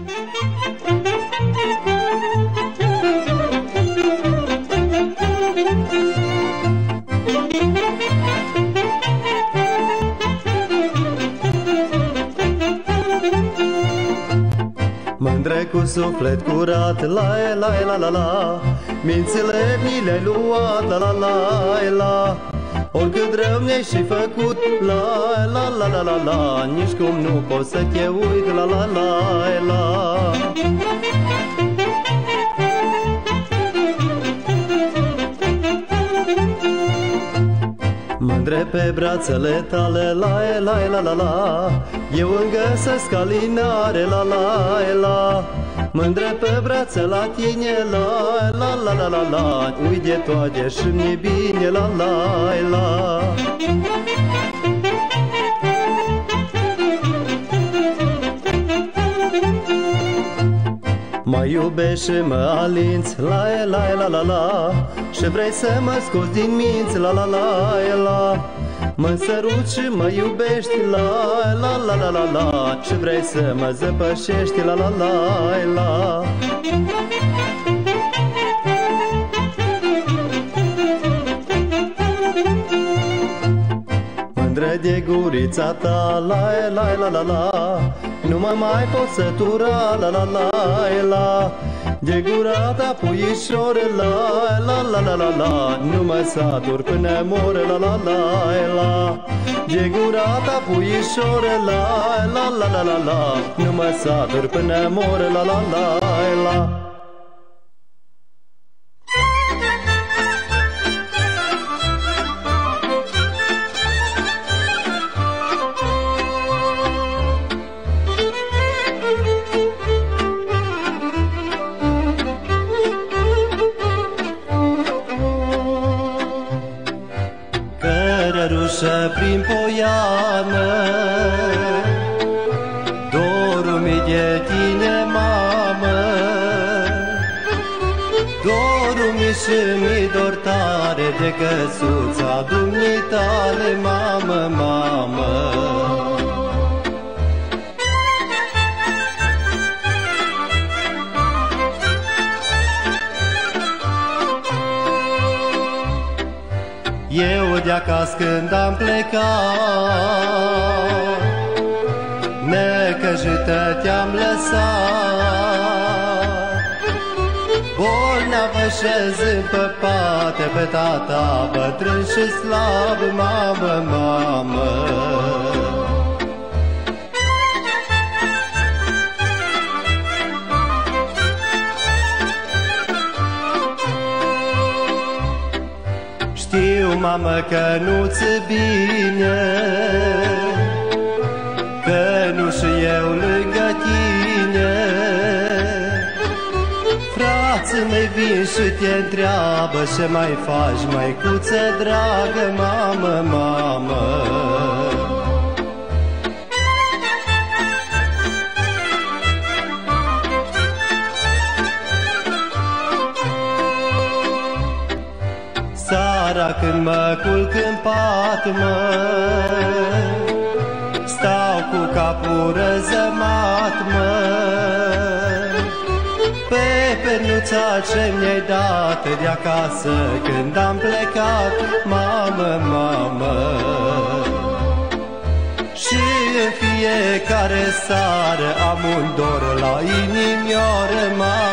Mândre cu suflet curat, la la la la la, mințile mi le-ai luat, la la la la. Oricât rău mi-ai și făcut, la la la la la la, nici cum nu pot să te uit, la la la la. Mândre pe brațele tale, la la la la la, eu îmi găsesc alinare, la la la. Mândre pe brațe la tine, la la la la la la, uite toate și mi-e bine, la la la. Mă iubești și mă alinți, la la la la la, și vrei să mă scoți din minți, la la la la. Mă săruți și mă iubești, la la la la la la, și vrei să mă zăpășești, la la la la. Mândră de gurița ta, la la la la la, nu mă mai pot sătura, la la la la. De gura ta, puișore, la la la la la la, nu mă satur până mor, la la la la. De gura ta, puișore, la la la la la la, nu mă satur până mor, la la la la. Cărărușă prin poiană, dorul mi de tine, mamă. Dorul mi și mi dor tare de căsuța dumitale, mamă, mamă. Eu de-acasă când am plecat, necăjită te-am lăsat. Bolneavă șezând pe pate, pe tata bătrân și slab, mamă, mamă. Știu, mamă, că nu-ți bine, că nu și eu lângă tine. Frații mei vin și te întreabă ce mai faci, măicuță dragă, mamă, mamă. Seara când mă culc în pat, mă, stau cu capul răzămat, mă, pe pernuța ce mi-ai dat de acasă când am plecat, mamă, mamă. Și în fiecare seară am un dor la inimioară, mamă.